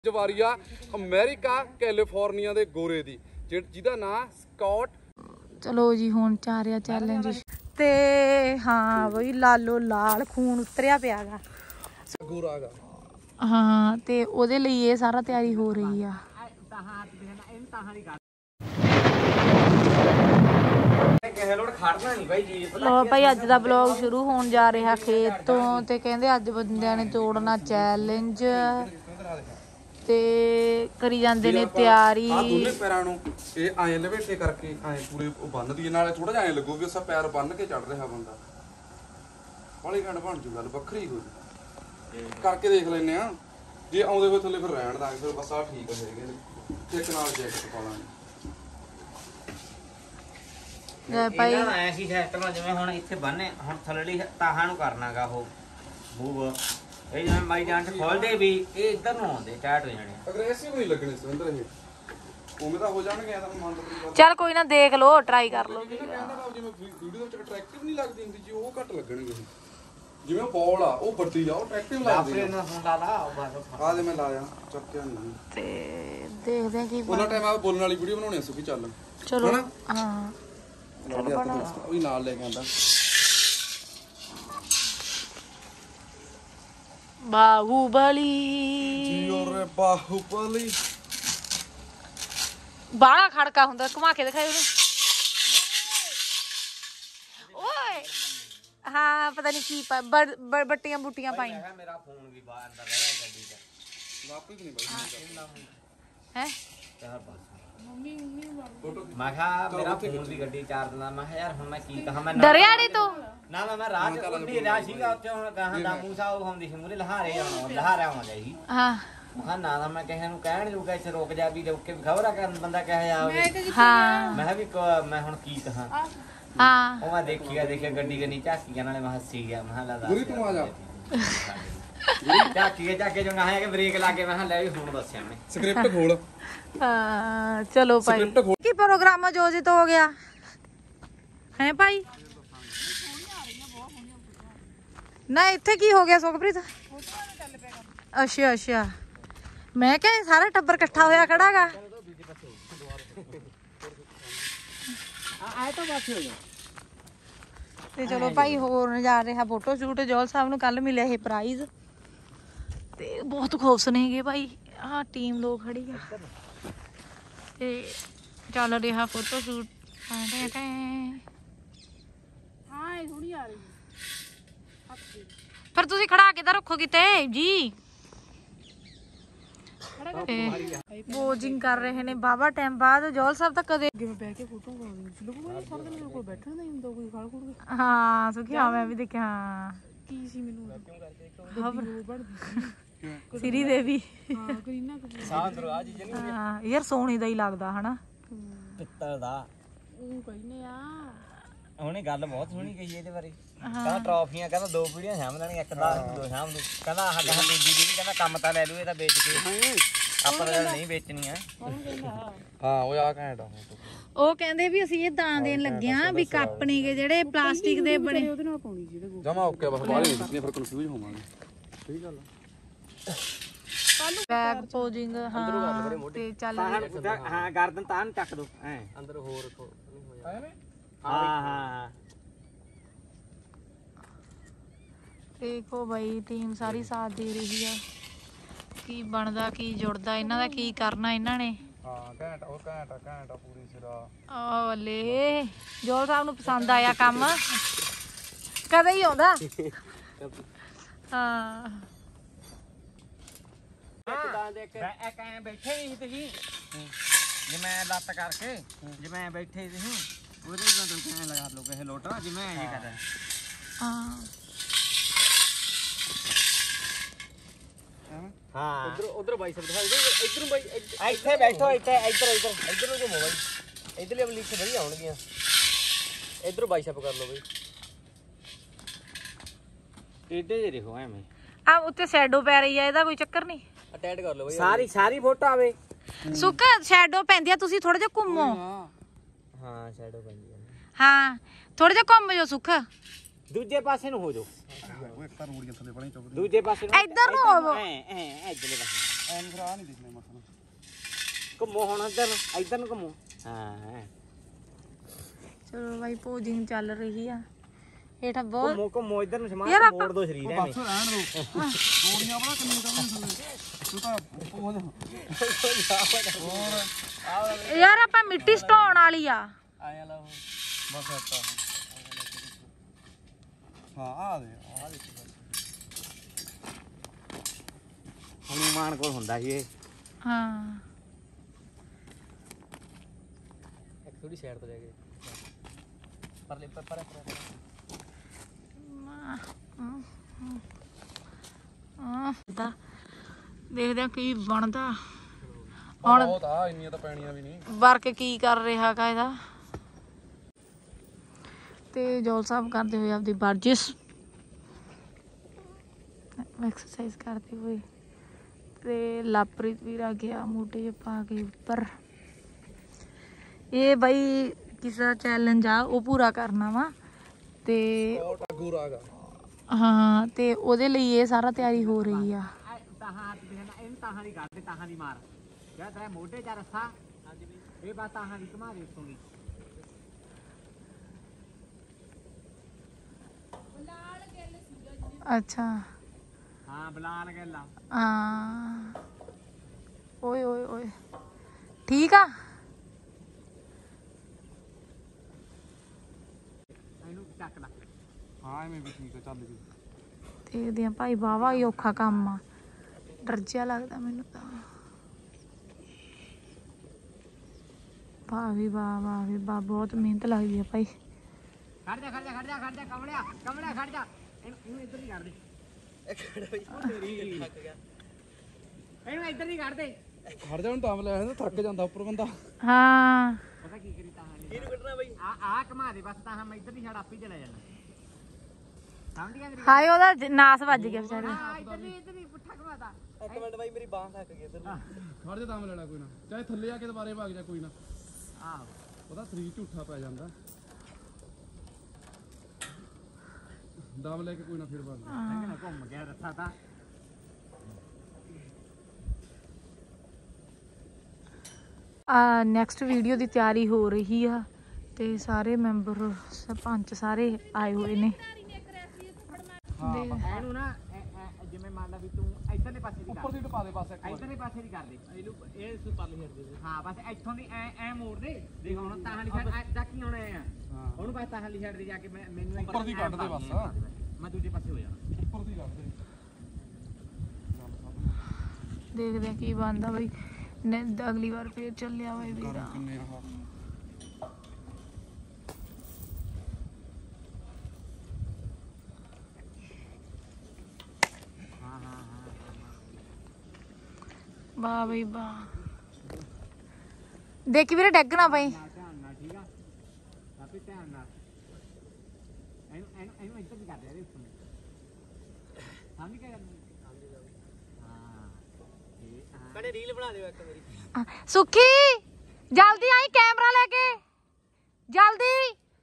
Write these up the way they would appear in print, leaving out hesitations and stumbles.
ਜਵਾਰੀ ਆ America California ਦੇ ਗੋਰੇ ਦੀ ਜਿਹਦਾ ਨਾਂ ਸਕਾਟ। ਚਲੋ ਜੀ ਹੁਣ ਚਾਰਿਆ ਚੈਲੰਜ ਤੇ ਹਾਂ ਬਈ ਲਾਲੋ ਲਾਲ ਖੂਨ ਉਤਰਿਆ ਪਿਆਗਾ ਗੋਰਾ ਗਾ। ਹਾਂ ਤੇ ਉਹਦੇ ਲਈ ਇਹ ਸਾਰਾ ਤਿਆਰੀ ਹੋ ਰਹੀ ਆ। ਲੋ ਭਾਈ ਅੱਜ ਦਾ ਬਲੌਗ ਸ਼ੁਰੂ ਹੋਣ ਜਾ ਰਿਹਾ ਖੇਤ ਤੋਂ ਤੇ ਕਹਿੰਦੇ ਅੱਜ ਬੰਦਿਆਂ ਨੇ ਤੋੜਨਾ ਚੈਲੰਜ ਤੇ ਕਰੀ ਜਾਂਦੇ ਨੇ ਤਿਆਰੀ। ਆ ਦੋਨੇ ਪੈਰਾਂ ਨੂੰ ਇਹ ਐਂ ਲਵੇਟੇ ਕਰਕੇ ਐਂ ਪੂਰੇ ਬੰਨ ਦੀ ਨਾਲੇ ਥੋੜਾ ਜਿਹਾ ਐਂ ਲੱਗੂ ਵੀ ਉਸਾ ਪੈਰ ਬੰਨ ਕੇ ਚੜ ਰਿਹਾ ਬੰਦਾ। ਬਾਲੀ ਘੰਟ ਬਣ ਜੂ ਗੱਲ ਵੱਖਰੀ ਹੋ ਜੂ ਕਰਕੇ ਦੇਖ ਲੈਨੇ ਆ ਜੇ ਆਉਂਦੇ ਹੋਏ ਥੱਲੇ ਫਿਰ ਰਹਿਣ ਦਾਂਗੇ ਫਿਰ ਬਸ ਆ ਠੀਕ ਹੈਗੇ ਇੱਕ ਨਾਲ ਜੈਕਟ ਪਾ ਲਾਂਗੇ। ਭਾਈ ਐ ਸੀ ਸਿਸਟਮ ਜਿਵੇਂ ਹੁਣ ਇੱਥੇ ਬੰਨੇ ਹੁਣ ਥੱਲੜੀ ਤਾਹਾਂ ਨੂੰ ਕਰਨਾਗਾ ਉਹ ਬੂਬ ਇਹ ਜਿਵੇਂ ਮਾਈ ਜਾਨ ਖੋਲਦੇ ਵੀ ਇਹ ਇੱਧਰ ਨੂੰ ਆਉਂਦੇ ਟਾਈਟ ਹੋ ਜਾਣੇ। ਅਗਰੈਸਿਵ ਨਹੀਂ ਲੱਗਣੇ ਸੁਰਿੰਦਰ ਇਹ ਉਵੇਂ ਤਾਂ ਹੋ ਜਾਣਗੇ ਤਾਂ ਮੰਨ ਲਓ। ਚੱਲ ਕੋਈ ਨਾ ਦੇਖ ਲੋ ਟਰਾਈ ਕਰ ਲੋ। ਕਹਿੰਦਾ ਜਿਵੇਂ ਵੀਡੀਓ ਵਿੱਚ ਅਟਰੈਕਟਿਵ ਨਹੀਂ ਲੱਗਦੀ ਹੁੰਦੀ ਜੀ ਉਹ ਘੱਟ ਲੱਗਣਗੇ। ਜਿਵੇਂ ਬੋਲ ਆ ਉਹ ਵੱਡੀ ਆ ਉਹ ਅਟਰੈਕਟਿਵ ਲੱਗਦੀ ਆ। ਆ ਦੇ ਮੈਂ ਲਾਇਆ ਚੱਕਿਆ ਨਹੀਂ ਤੇ ਦੇਖਦੇ ਆ ਕੀ ਉਹਨਾਂ ਟਾਈਮ ਆ ਬੋਲਣ ਵਾਲੀ ਵੀਡੀਓ ਬਣਾਉਣੀ ਸੀ ਵੀ ਚੱਲ ਚਲੋ ਹਾਂ ਉਹ ਵੀ ਨਾਲ ਲੈ ਕੇ ਆਂਦਾ। ਬਾਹੂਬਲੀ ਓਰੇ ਬਾਹੂਬਲੀ ਬਾਹਲਾ ਖੜਕਾ ਹੁੰਦਾ ਘੁਮਾ ਕੇ ਦਿਖਾਈ ਉਹਨੂੰ। ਓਏ ਹਾਂ ਪਤਾ ਨਹੀਂ ਕੀ ਬੱਟੀਆਂ ਬੁੱਟੀਆਂ ਪਾਈ ਮੇਰਾ ਫੋਨ ਵੀ ਬਾਹਰ ਅੰਦਰ ਰਹਿ ਗੱਡੀ ਚ ਵਾਪਸ ਨਹੀਂ ਬਾਈ ਹੈ ਚਾਰ ਪਾਸ ਮੈਂ ਕਿਹਾ ਮੇਰਾ ਫੋਨ ਵੀ ਗੱਡੀ ਚਾਰ ਦਿੰਦਾ। ਮੈਂ ਕਿਹਾ ਯਾਰ ਹੁਣ ਮੈਂ ਕੀ ਕਹਾਂ ਮੈਂ ਡਰਿਆ ਨਹੀਂ ਤੂੰ ਨਾ ਮੈਂ ਰਾਹ ਚ ਉੱਡੀ ਰਿਹਾ ਸੀਗਾ ਉੱਥੇ ਹੁਣ ਗਾਹਾਂ ਦਾ ਮੂਸਾ ਉਹ ਹੁੰਦੀ ਸੀ ਮੂਰੇ ਲਹਾਰੇ ਆਉਣਾ ਜਾਈ ਹਾਂ ਮੈਂ ਨਾ ਮੈਂ ਕਿਸੇ ਨੂੰ ਕਹਿਣ ਜੋਗਾ ਇੱਥੇ ਰੁਕ ਜਾ ਵੀ ਰੁਕ ਕੇ ਖਬਰ ਆ ਕਰਨ ਬੰਦਾ ਕਹੇ ਜਾਵੇ ਹਾਂ ਮੈਂ ਵੀ ਮੈਂ ਹੁਣ ਕੀ ਕਹਾਂ। ਹਾਂ ਉਹ ਮੈਂ ਦੇਖਿਆ ਗੱਡੀ ਗਨੀ ਝਾਕੀਆਂ ਨਾਲੇ ਮੈਂ ਹੱਸੀ ਗਿਆ ਮੈਂ ਲਾ ਗੁਰੀ ਤੂੰ ਆ ਜਾ ਝਾਕੀ ਜੋ ਨਾ ਕਿ ਬ੍ਰੇਕ ਲਾ ਕੇ ਮੈਂ ਲੈ ਵੀ ਹੁਣ ਦੱਸਿਆ ਮੈਂ ਸਕ੍ਰਿਪਟ ਖੋਲ। ਚਲੋ ਭਾਈ ਕੀ ਪ੍ਰੋਗਰਾਮ ਆਯੋਜਿਤ ਹੋ ਗਿਆ ਹੈ ਭਾਈ। ਨਾ ਇੱਥੇ ਕੀ ਹੋ ਗਿਆ ਸੁਖਪ੍ਰੀਤ? ਅੱਛਾ ਅੱਛਾ ਮੈਂ ਕਿਹਾ ਸਾਰਾ ਟੱਬਰ ਇਕੱਠਾ ਹੋਇਆ ਖੜਾਗਾ। ਤੇ ਚਲੋ ਭਾਈ ਹੋਰ ਜਾ ਰਿਹਾ ਫੋਟੋ ਸ਼ੂਟ। ਜੋਲ ਸਾਹਿਬ ਨੂੰ ਕੱਲ ਮਿਲਿਆ ਇਹ ਪ੍ਰਾਈਜ਼ ਤੇ ਬਹੁਤ ਖੁਸ਼ ਨੇਗੇ ਭਾਈ। ਆਹ ਟੀਮ ਲੋਕ ਖੜੀ ਆ ਤੇ ਚੱਲ ਰਿਹਾ ਫੋਟੋ ਸ਼ੂਟ। ਪਰ ਤੁਸੀਂ ਖੜਾ ਕਿੱਧਰ ਰੱਖੋ ਕਿਤੇ ਜੀ। ਵੋਜਿੰਗ ਕਰ ਰਹੇ ਨੇ ਬਾਬਾ ਟਾਈਮ ਬਾਅਦ। ਜੋਲ ਸਾਹਿਬ ਤਾਂ ਕਦੇ ਬਹਿ ਕੇ ਫੋਟੋ ਬੈਠਣ ਨਹੀਂ ਹੁੰਦਾ ਕੋਈ ਖੜ ਖੁੜ। ਹਾਂ ਸੁਖੀ ਹਾਂ ਮੈਂ ਵੀ ਦੇਖਿਆ। ਹਾਂ ਕੀ ਸੀ ਮੈਨੂੰ ਸਿਰੀ ਦੇਵੀ ਹਾਂ ਯਾਰ ਸੋਨੇ ਦਾ ਹੀ ਲੱਗਦਾ ਹਨਾ ਪਿੱਤਲ ਦਾ ਉਹ ਕਹਿੰਦੇ ਆ। ਉਹਨੇ ਗੱਲ ਬਹੁਤ ਸੋਹਣੀ ਕਹੀ ਇਹਦੇ ਬਾਰੇ। ਕਹਿੰਦਾ ਟਰਾਫੀਆਂ ਕਹਿੰਦਾ 2 ਪੀੜੀਆਂ ਸਾਂਭ ਲੈਣੀਆਂ ਇੱਕ ਦਾ 2 ਸਾਂਭ ਲੂ। ਕਹਿੰਦਾ ਆਹ ਗਾਹਾਂ ਬੀਬੀ ਦੀ ਕਹਿੰਦਾ ਕੰਮ ਤਾਂ ਲੈ ਲੂ ਇਹ ਤਾਂ ਵੇਚ ਕੇ ਆਪਾਂ ਤਾਂ ਨਹੀਂ ਵੇਚਣੀਆਂ। ਹਾਂ ਉਹ ਆ ਘੈਂਟ ਆ। ਉਹ ਕਹਿੰਦੇ ਵੀ ਅਸੀਂ ਇਹ ਦਾਨ ਦੇਣ ਲੱਗੇ ਆ ਵੀ ਕੱਪ ਨੇਗੇ ਜਿਹੜੇ ਪਲਾਸਟਿਕ ਦੇ ਬਣੇ। ਜਮਾ ਓਕੇ ਬਸ ਬਾਹਰ ਨਹੀਂ ਦਿਖਣੀ ਫਿਰ ਕਨਫਿਊਜ਼ ਹੋਵਾਂਗੇ। ਠੀਕ ਗੱਲ ਬੈਕ ਪੋਜਿੰਗ ਹਾਂ ਤੇ ਚੱਲ ਹਾਂ ਗਰਦਨ ਤਾਂ ਨੂੰ ਚੱਕ ਦੋ ਐ ਅੰਦਰ ਹੋਰ ਹਾਂ ਹਾਂ ਦੇਖੋ ਬਾਈ ਟੀਮ ਸਾਰੀ ਸਾਥ ਦੇ ਰਹੀ ਆ। ਕੀ ਬਣਦਾ ਕੀ ਜੁੜਦਾ ਇਹਨਾਂ ਦਾ ਕੀ ਕਰਨਾ ਇਹਨਾਂ ਨੇ। ਹਾਂ ਘੈਂਟ ਉਹ ਘੈਂਟ ਪੂਰੀ ਸਿਰਾ। ਓਲੇ ਜੋਲ ਸਾਹਿਬ ਨੂੰ ਪਸੰਦ ਆਇਆ ਕੰਮ ਕਦੇ ਹੀ ਆਉਂਦਾ। ਹਾਂ ਬੈਠੇ ਨਹੀਂ ਤੁਸੀਂ ਜੇ ਮੈਂ ਲੱਤ ਕਰਕੇ ਜੇ ਮੈਂ ਬੈਠੇ ਤੁਸੀਂ ਉਹਦੇ ਨਾਲ ਤਾਂ ਕਹਿਣ ਲਗਾ ਲੋ ਕਿਸੇ ਲੋਟਾ ਜੇ ਮੈਂ ਇਹ ਕਰਦਾ। ਹਾਂ ਹਾਂ ਉਧਰ ਬਾਈ ਸਭ ਦਿਖਾ ਇਧਰੋਂ ਬਾਈ ਇੱਥੇ ਬੈਠੋ ਇੱਥੇ ਇੱਧਰ ਨੂੰ ਘੁੰਮੋ ਬਾਈ ਇਧਰਲੇ ਵਾਲੀ ਲਿਖੇ ਵਧੀਆ ਆਉਣਗੀਆਂ। ਇਧਰੋਂ ਬਾਈ ਸਭ ਕਰ ਲਓ ਬਾਈ ਇੱਧੇ ਜੇ ਦੇਖੋ ਐਵੇਂ ਆ ਉੱਤੇ ਸ਼ੈਡੋ ਪੈ ਰਹੀ ਆ ਇਹਦਾ ਕੋਈ ਚੱਕਰ ਨਹੀਂ। ਅਟੈਚ ਕਰ ਲਓ ਬਾਈ ਸਾਰੀ ਫੋਟੋ ਆਵੇ। ਸੁੱਕ ਸ਼ੈਡੋ ਪੈਂਦੀ ਆ ਤੁਸੀਂ ਥੋੜਾ ਜਿਹਾ ਘੁੰਮੋ। ਹਾਂ ਸ਼ੈਡੋ ਪੈਂਦੀ ਆ। ਹਾਂ ਥੋੜਾ ਜਿਹਾ ਘੁੰਮ ਜਾਓ ਸੁੱਖ ਦੂਜੇ ਪਾਸੇ ਨੂੰ ਹੋ ਜਾਓ। ਉਹ ਇੱਕ ਤਾਂ ਰੋੜੀਆਂ ਥੱਲੇ ਬਣੀ ਚੁੱਕ ਦੂਜੇ ਪਾਸੇ ਨੂੰ ਇੱਧਰ ਨੂੰ ਹੋਵੋ। ਇੱਧਰਲੇ ਪਾਸੇ ਐਨ ਫਿਰ ਆ ਨਹੀਂ ਦਿਖਣੇ ਮਸਲ ਘੁੰਮੋ ਹੁਣ ਇੱਧਰ ਨੂੰ ਘੁੰਮੋ। ਹਾਂ ਚਲੋ ਬਾਈ ਪੋਜਿੰਗ ਚੱਲ ਰਹੀ ਆ ਹੇਠਾਂ ਬਹੁਤ ਘੁੰਮੋ ਇੱਧਰ ਨੂੰ ਸਮਾਨ ਯਾਰ ਆਪਾਂ- ਮੋੜ ਦੋ ਸਰੀਰ ਐਵੇਂ। ਬਸ ਰਹਿਣ ਦੋ ਗੋਲੀਆਂ ਬਣਾ ਕਿੰਨੀ ਕਰਨੀ ਤੂੰ ਤਾਂ ਉਹ ਹੋਰ ਯਾਰ ਆਪਾਂ ਮਿੱਟੀ ਸਟਾਉਣ ਵਾਲੀ ਆ ਆਇਆ ਲਾ ਉਹ ਬਸ ਆਤਾ ਹਾਂ ਆ ਦੇ ਹਨੂਮਾਨ ਕੋਲ ਹੁੰਦਾ ਸੀ ਇਹ। ਹਾਂ ਇੱਕ ਥੋੜੀ ਸਾਈਡ ਤੋਂ ਲੈ ਕੇ ਪਰਲੇ ਪਰ ਦੇਖਦੇ ਆ ਕੀ ਬਣਦਾ ਹੁਣ ਬਹੁਤ ਆ ਇੰਨੀਆਂ ਤਾਂ ਪੈਣੀਆਂ ਵੀ ਨਹੀਂ ਵਰਕ ਕੀ ਕਰ ਰਿਹਾ ਕਾ ਇਹਦਾ ਤੇ ਜੋਲ ਸਾਹਿਬ ਕਰਦੇ ਹੋਏ ਆਪਦੀ ਵਰਜਿਸ਼ ਐਕਸਰਸਾਈਜ਼ ਕਰਦੇ ਹੋਏ ਤੇ ਲਾਪ੍ਰੀਤ ਵੀਰ ਆ ਗਿਆ ਮੋਢੇ 'ਚ ਪਾ ਕੇ ਉੱਪਰ ਇਹ ਬਾਈ ਕਿਸੇ ਚੈਲੰਜ ਆ ਉਹ ਪੂਰਾ ਕਰਨਾ ਵਾ ਤੇ ਹਾਂ ਤੇ ਉਹਦੇ ਲਈ ਇਹ ਸਾਰਾ ਤਿਆਰੀ ਹੋ ਰਹੀ ਆ ਤਾਹਾਂ ਇਹਨੂੰ ਤਾਹਾਂ ਦੀ ਕੱਢ ਦੇ ਤਾਹਾਂ ਦੀ ਮਾਰ ਯਾਰ ਤੇਰੇ ਮੋਢੇ 'ਚ ਰੱਸਾ ਹਾਂਜੀ ਵੀ ਇਹ ਬਸ ਤਾਹਾਂ ਦੀ ਘੁਮਾ ਦੇ ਉੱਤੋਂ ਦੀ ਅੱਛਾ ਹਾਂ ਬਲਾਲ ਗੱਲਾਂ ਹਾਂ ਓਏ ਓਏ ਓਏ ਠੀਕ ਆ ਇਹਨੂੰ ਚੱਕ ਲੈ ਹਾਂ ਐਵੇਂ ਵੀ ਠੀਕ ਆ ਚੱਲ ਜੀ ਦੇਖਦੇ ਆ ਭਾਈ ਵਾਹਵਾ ਹੀ ਔਖਾ ਕੰਮ ਆ ਡਰ ਜਿਹਾ ਲੱਗਦਾ ਮੈਨੂੰ ਤਾਂ ਵਾਹ ਵੀ ਵਾਹ ਬਹੁਤ ਮਿਹਨਤ ਲੱਗਦੀ ਆ ਭਾਈ ਖੜ ਜਾ ਕਮਲਿਆ ਖੜ ਜਾ ਇਹਨੂੰ ਇੱਧਰ ਹੀ ਕੱਢ ਦੇ ਇਹਨੂੰ ਇੱਧਰ ਹੀ ਕੱਢ ਦੇ ਖੜ ਜਾ ਹੁਣ ਦਮ ਲੈ ਜਾਂਦਾ ਥੱਕ ਜਾਂਦਾ ਉੱਪਰ ਬੰਦਾ ਹਾਂ ਪਤਾ ਕੀ ਕਰੀ ਤਾਹਾਂ ਇਹਨੂੰ ਕੱਢਣਾ ਬਈ ਆ ਘੁਮਾ ਦੇ ਬਸ ਤਾਹਾਂ ਮੈਂ ਇੱਧਰ ਨਹੀਂ ਛੱਡ ਆਪੇ ਚਲਾ ਜਾਣਾ ਸਮਝ ਗਿਆ ਮੇਰੀ ਹਾਏ ਉਹਦਾ ਨਾਸ ਵੱਜ ਗਿਆ ਵਿਚਾਰੇ ਹਾਂ ਇੱਧਰ ਨਹੀਂ ਪੁੱਠਾ ਘੁਮਾਦਾ ਇੱਕ ਮਿੰਟ ਬਾਈ ਮੇਰੀ ਬਾਂਹ ਥੱਕ ਗਈ ਇੱਧਰ ਖੜ ਜਾ ਦਮ ਲੈਣਾ ਕੋਈ ਨਾ ਚਾਹੇ ਥੱਲੇ ਆ ਕੇ ਦੁਬਾਰੇ ਭਾਗ ਜਾ ਕੋਈ ਨਾ ਆਹੋ ਉਹਦਾ ਸਰੀਰ ਝੂਠਾ ਪੈ ਜਾਂਦਾ ਦਮ ਲੈ ਕੇ ਕੋਈ ਨਾ ਫਿਰ ਭਾਗ ਜਾ ਸੰਗਣਾ ਘੁੰਮ ਗਿਆ ਰੱਸਾ ਤਾਂ ਨੈਕਸਟ ਵੀਡੀਓ ਦੀ ਤਿਆਰੀ ਹੋ ਰਹੀ ਆ ਤੇ ਸਾਰੇ ਮੈਂਬਰ ਸਰਪੰਚ ਸਾਰੇ ਆਏ ਹੋਏ ਨੇ ਇਹਨੂੰ ਨਾ ਜਿਵੇਂ ਮੰਨ ਲਾ ਵੀ ਤੂੰ ਇੱਧਰਲੇ ਪਾਸੇ ਦੀ ਕਰ ਉੱਪਰ ਦੀ ਟਪਾ ਦੇ ਬਸ ਇੱਕ ਵਾਰ ਇੱਧਰਲੇ ਪਾਸੇ ਦੀ ਕਰ ਦੇ ਇਹਨੂੰ ਇਹ ਸੂ ਪਰਲੇ ਛੱਡ ਦੇ ਹਾਂ ਬਸ ਇੱਥੋਂ ਦੀ ਐ ਮੋੜ ਦੇ ਦੇਖ ਹੁਣ ਤਾਹਾਂ ਦੀ ਛੱਡ ਜਾ ਕੀ ਹੁਣ ਐ ਆ ਹਾਂ ਉਹਨੂੰ ਬਸ ਤਾਹਾਂ ਦੀ ਛੱਡ ਦੇ ਜਾ ਕੇ ਮੈਨੂੰ ਉੱਪਰ ਦੀ ਕੱਢ ਦੇ ਬਸ ਮੈਂ ਦੂਜੇ ਪਾਸੇ ਹੋ ਜਾਣਾ ਉੱਪਰ ਦੀ ਕੱਢ ਦੇ ਦੇਖਦੇ ਆ ਕੀ ਬਣਦਾ ਬਈ ਅਗਲੀ ਵਾਰ ਫੇਰ ਚੱਲਿਆ ਵਾ ਇਹ ਵੀਰਾ ਕਿੰਨੇ ਆ ਵਾਹ ਬਈ ਵਾਹ ਦੇਖੀ ਵੀਰੇ ਡੱਗ ਨਾ ਪਈ ਧਿਆਨ ਨਾਲ ਠੀਕ ਆ ਆਪੇ ਧਿਆਨ ਨਾਲ ਇਹਨੂੰ ਇੱਧਰ ਵੀ ਕਰ ਦੇ ਇਹਦੇ ਉੱਪਰ ਸਮਝ ਗਿਆ ਹਾਂ ਕੜੇ ਰੀਲ ਬਣਾ ਦਿਓ ਇੱਕ ਮੇਰੀ ਸੁਖੀ ਜਲਦੀ ਆਈ ਕੈਮਰਾ ਲੈ ਕੇ ਜਲਦੀ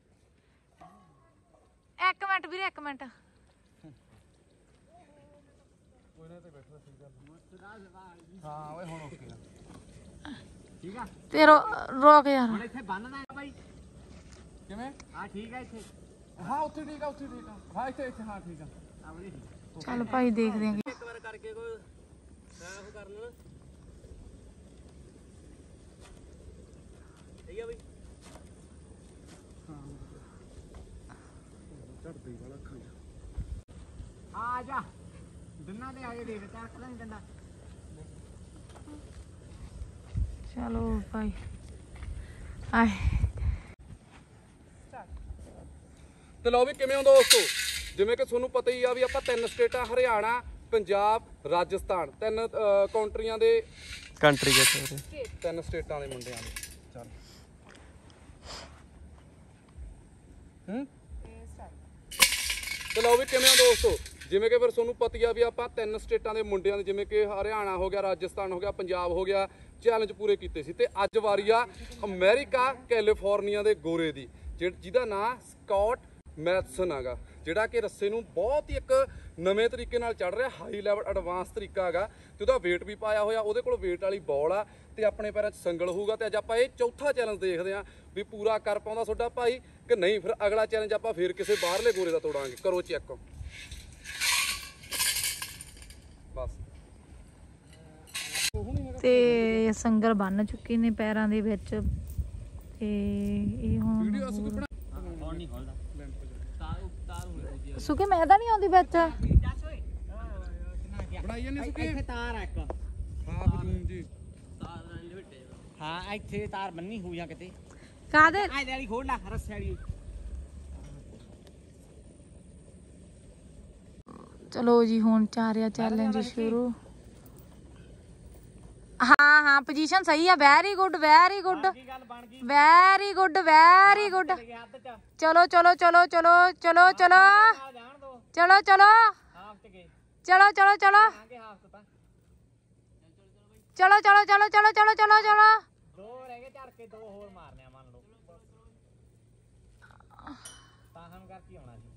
ਇੱਕ ਮਿੰਟ ਵੀਰੇ ਇੱਕ ਮਿੰਟ ਕੋਈ ਨਾ ਤੇ ਬੈਠਾ ਸਹੀ ਗੱਲ ਹਾਂ ਓਏ ਹੁਣ ਓਕੇ ਠੀਕ ਆ ਤੇ ਰੋਕ ਯਾਰ ਹੁਣ ਇੱਥੇ ਬੰਨਣਾ ਹੈ ਬਾਈ ਕਿਵੇਂ ਹਾਂ ਠੀਕ ਆ ਇੱਥੇ ਹਾਂ ਉੱਥੇ ਠੀਕ ਆ ਹਾਂ ਇੱਥੇ ਹਾਂ ਠੀਕ ਆ ਆਵਲੇ ਠੀਕ ਚੱਲ ਭਾਈ ਦੇਖਦੇ ਆਂ ਇੱਕ ਵਾਰ ਕਰਕੇ ਕੋਈ ਉਹ ਕਰ ਲੈਣਾ ਠੀਕ ਆ ਬਈ ਝੜਦੀ ਵਾਲਾ ਅੱਖਾਂ ਆ ਜਾ ਦਿਨਾਂ ਦੇ ਆਏ ਦੇਖ ਚੱਕ ਨਹੀਂ ਦਿੰਦਾ ਚਲੋ ਭਾਈ ਆਏ ਤੇ ਲਓ ਵੀ ਕਿਵੇਂ ਹੋ ਦੋਸਤੋ ਜਿਵੇਂ ਕਿ ਤੁਹਾਨੂੰ ਪਤਾ ਹੀ ਆ ਵੀ ਆਪਾਂ 3 ਸਟੇਟਾਂ ਹਰਿਆਣਾ ਪੰਜਾਬ ਰਾਜਸਥਾਨ 3 ਕੰਟਰੀਆਂ ਦੇ ਕੰਟਰੀ ਦੇ 3 ਸਟੇਟਾਂ ਦੇ ਮੁੰਡਿਆਂ ਦੇ ਚੱਲ ਤੇ ਲਓ ਵੀ ਕਿਵੇਂ ਹੋ ਦੋਸਤੋ ਜਿਵੇਂ ਕਿ ਫਿਰ ਤੁਹਾਨੂੰ ਪਤਾ ਹੀ ਆ ਵੀ ਆਪਾਂ 3 ਸਟੇਟਾਂ ਦੇ ਮੁੰਡਿਆਂ ਦੇ ਜਿਵੇਂ ਕਿ ਹਰਿਆਣਾ ਹੋ ਗਿਆ ਰਾਜਸਥਾਨ ਹੋ ਗਿਆ ਪੰਜਾਬ ਹੋ ਗਿਆ ਚੈਲੰਜ ਪੂਰੇ ਕੀਤੇ ਸੀ ਤੇ ਅੱਜ ਵਾਰੀ ਆ ਅਮਰੀਕਾ ਕੈਲੀਫੋਰਨੀਆ ਦੇ ਗੋਰੇ ਦੀ ਜਿਹਦਾ ਨਾਂ ਸਕਾਟ ਮੈਥਸਨ ਹੈਗਾ ਜਿਹੜਾ ਕਿ ਰੱਸੇ ਨੂੰ ਬਹੁਤ ਹੀ ਇੱਕ ਨਵੇਂ ਤਰੀਕੇ ਨਾਲ ਚੜ ਰਿਹਾ, ਹਾਈ ਲੈਵਲ ਐਡਵਾਂਸ ਤਰੀਕਾ ਹੈਗਾ ਤੇ ਉਹਦਾ weight ਵੀ ਪਾਇਆ ਹੋਇਆ, ਉਹਦੇ ਕੋਲ weight ਵਾਲੀ ਬੋਲ ਆ ਤੇ ਆਪਣੇ ਪੈਰਾਂ 'ਚ ਸੰਗਲ ਹੋਊਗਾ। ਤੇ ਅੱਜ ਆਪਾਂ ਇਹ ਚੌਥਾ ਚੈਲੰਜ ਦੇਖਦੇ ਹਾਂ ਵੀ ਪੂਰਾ ਕਰ ਪਾਉਂਦਾ ਤੁਹਾਡਾ ਭਾਈ ਕਿ ਨਹੀਂ। ਫਿਰ ਅਗਲਾ ਚੈਲੰਜ ਆਪਾਂ ਫਿਰ ਕਿਸੇ ਬਾਹਰਲੇ ਗੋਰੇ ਦਾ ਤੋੜਾਂਗੇ। ਕਰੋ ਚੈੱਕ ਬਸ। ਤੇ ਸੰਗਲ ਬੰਨ ਚੁੱਕੇ ਨੇ ਪੈਰਾਂ ਦੇ ਵਿੱਚ ਤੇ ਇਹ ਹੁਣ ਕੌਣ ਨਹੀਂ ਖੋਲਦਾ ਤਾਰ ਹੋਣੀ ਸੁੱਕੇ ਮੈਂ ਤਾਂ ਨਹੀਂ ਆਉਂਦੀ ਵਿੱਚ। ਬਣਾਈ ਜਾਂਦੇ ਸੁੱਕੇ ਇੱਥੇ ਤਾਰ ਆ ਇੱਕ। ਹਾਂ ਬਜੂਮ ਜੀ ਤਾਰ ਨਾਲ ਲਪੇਟੇ ਹਾਂ ਇੱਥੇ ਤਾਰ ਬੰਨੀ ਹੋਈ ਆ ਕਿਤੇ। ਕਾਦੇ ਆਹ ਵਾਲੀ ਖੋਲ ਲੈ ਰੱਸੇ ਵਾਲੀ। ਚਲੋ ਜੀ ਹੁਣ ਚਾਰਿਆ ਚੈਲੰਜ ਸ਼ੁਰੂ। ਹਾਂ ਹਾਂ ਪੋਜੀਸ਼ਨ ਸਹੀ ਆ। ਵੈਰੀ ਗੁੱਡ ਵੈਰੀ ਗੁੱਡ ਗੱਲ ਬਣ ਗਈ। Very good very good. ਚਲੋ ਚਲੋ ਚਲੋ ਚਲੋ ਚਲੋ ਚਲੋ ਜਾਣ ਦੋ ਚਲੋ ਚਲੋ ਹਾਫ ਤੇ ਗਏ ਚਲੋ ਚਲੋ ਚਲੋ ਆਗੇ ਹਾਫ ਤਾਂ ਚਲੋ ਚਲੋ ਚਲੋ ਚਲੋ ਚਲੋ ਚਲੋ ਚਲੋ। ਦੋ ਰਹਿ ਗਏ ਝੜ ਕੇ ਦੋ ਹੋਰ ਮਾਰਨੇ ਆ ਮੰਨ ਲਓ ਤਾਂ ਹਮ ਕਰ ਕੀ ਆਉਣਾ ਜੀ।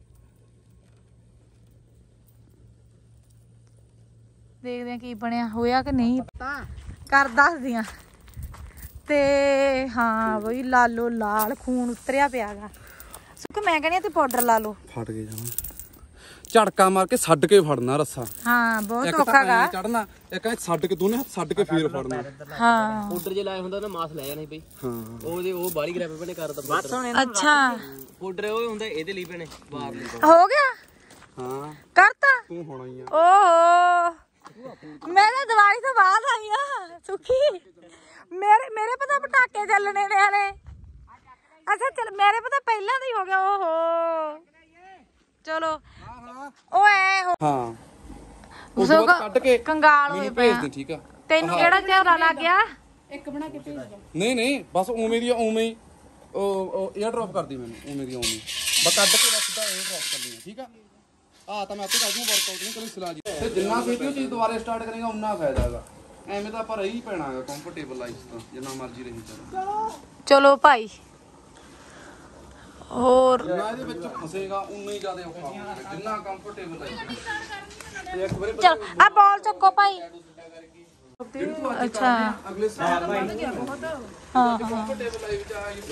ਦੇਖਦੇ ਆ ਕੀ ਬਣਿਆ ਹੋਇਆ ਕਿ ਨਹੀਂ। ਕਰ ਦੱਸਦੀਆਂ ਤੇ ਹਾਂ ਬਈ ਲਾਲੋ ਲਾਲ ਖੂਨ ਉਤਰਿਆ ਪਿਆਗਾ। ਸੁੱਕ ਮੈਂ ਕਹਿੰਦੀ ਤੇ ਪਾਊਡਰ ਲਾ ਲਓ। ਫਟ ਗਏ ਜਾਵਾਂ ਝੜਕਾ ਮਾਰ ਕੇ ਛੱਡ ਕੇ ਫੜਨਾ ਰੱਸਾ। ਹਾਂ ਬਹੁਤ ਇੱਕ ਔਖਾ ਤਾਂ ਗਾ। ਐਂ ਚੜਨਾ, ਇੱਕ ਐਂ ਛੱਡ ਕੇ ਦੋਨੇ ਹੱਥ ਛੱਡ ਕੇ ਫੇਰ ਫੜਨਾ। ਹਾਂ ਪਾਊਡਰ ਜੇ ਲਾਇਆ ਹੁੰਦਾ ਨਾ ਮਾਸ ਲੈ ਜਾਣਾ ਸੀ ਬਈ। ਹਾਂ ਉਹਦੇ ਉਹ ਬਾਲੀ ਗ੍ਰੈਪ ਬਣੇ ਕਰਦਾ ਬਸ ਹੁਣ ਅੱਛਾ ਪਾਊਡਰ ਉਹ ਹੁੰਦਾ ਇਹਦੇ ਲਈ ਬਣੇ ਬਾਹਰ ਲਈ। ਹੋ ਗਿਆ ਹਾਂ ਕਰਤਾ। ਤੂੰ ਹੋਣਾ ਹੀ ਆ। ਓਹੋ ਮੈਂ ਤਾਂ ਦਵਾਈ ਤੋਂ ਬਾਅਦ ਆਈ ਆ ਸੁਖੀ। ਮੇਰੇ ਪਤਾ ਪਟਾਕੇ ਚੱਲਣੇ ਨੇ ਹਲੇ। ਅੱਛਾ ਚਲ ਮੇਰੇ ਪਤਾ ਪਹਿਲਾਂ ਦਾ ਹੀ ਹੋ ਗਿਆ। ਓਹੋ ਚਲੋ ਉਹ ਐ ਹੋ ਹਾਂ ਉਸ ਤੋਂ ਬਾਅਦ ਕੱਢ ਕੇ ਕੰਗਾਲ ਹੋਏ ਮੈਨੂੰ ਪਏ ਭੇਜ ਦੇ ਠੀਕ ਆ। ਤੈਨੂੰ ਕਿਹੜਾ ਝੋਲਾ ਲੱਗ ਗਿਆ। ਨਹੀਂ ਨਹੀਂ ਬਸ ਉਵੇਂ ਦੀ ਉਵੇਂ ਹੀ ਉਹ 에ਅਰ ਡ੍ਰੌਪ ਕਰਦੀ ਮੈਨੂੰ ਉਵੇਂ ਦੀ ਉਵੇਂ ਬਸ ਕੱਢ ਕੇ ਬਸ ਸਿੱਧਾ 에ਅਰ ਡ੍ਰੌਪ ਕਰਨੀ ਆ ਠੀਕ ਆ। ਆ ਤਾਂ ਮੈਂ ਆਪੇ ਕਰ ਦੂੰ ਵਰਕਆਊਟ ਨਹੀਂ ਕਰੀ ਸਲਾਹ ਜੀ। ਤੇ ਜਿੰਨਾ ਛੇਤੀ ਉਹ ਚੀਜ਼ ਦੁਬਾਰਾ ਸਟਾਰਟ ਕਰੇਗਾ ਉਨਾ ਫਾਇਦਾ ਹੈਗਾ। ਐਵੇਂ ਤਾਂ ਆਪਾਂ ਰਹੀ ਪੈਣਾ ਹੈਗਾ ਕੰਫਰਟੇਬਲ ਲਾਈਫ ਤਾਂ ਜਿੰਨਾ ਮਰਜ਼ੀ ਰਹੀ ਚੱਲ। ਚਲੋ ਭਾਈ ਹੋਰ ਜਿੰਨਾ ਇਹਦੇ ਵਿੱਚ ਫਸੇਗਾ ਉਨਾ ਹੀ ਜ਼ਿਆਦਾ ਔਖਾ ਹੋਊਗਾ। ਜਿੰਨਾ ਕੰਫਰਟੇਬਲ ਲਾਈਫ ਚਲ ਆ ਬਾਲ ਚੱਕੋ ਭਾਈ। ਅੱਛਾ ਅਗਲੇ ਸਾਲ ਹਾਂ ਹਾਂ ਕੰਫਰਟੇਬਲ ਲਾਈਫ ਚ ਆ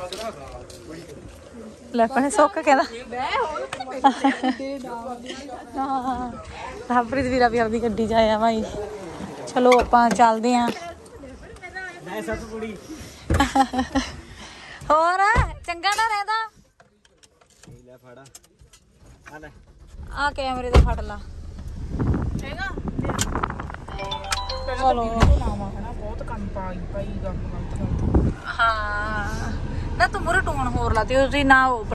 ਲੈ ਪਣੇ ਸੁੱਕ ਕਹਿੰਦਾ। ਹਾਂ ਰਾਪ੍ਰੀਤ ਵੀਰਾ ਵੀ ਆਪਦੀ ਗੱਡੀ 'ਚ ਆਇਆ ਭਾਈ। ਚਲੋ ਆਪਾਂ ਚੱਲਦੇ ਆਂ। ਮੈਂ ਸੱਤ ਕੁੜੀ ਹੋਰ ਚੰਗਾ ਨਾ ਰਹਿੰਦਾ। ਲੈ ਫੜਾ ਆ ਲੈ ਆ ਕੈਮਰੇ ਤੇ ਫੜ ਲਾ ਹੈਗਾ। ਚਲੋ ਬਹੁਤ ਕੰਮ ਪਾਈ ਗਲਤ ਹਾਂ ਨਾ ਤੂੰ ਮੁਰੇ ਟੋਨ ਹੋਰ ਲਾ ਤੇ ਉਹਦੀ ਨਾ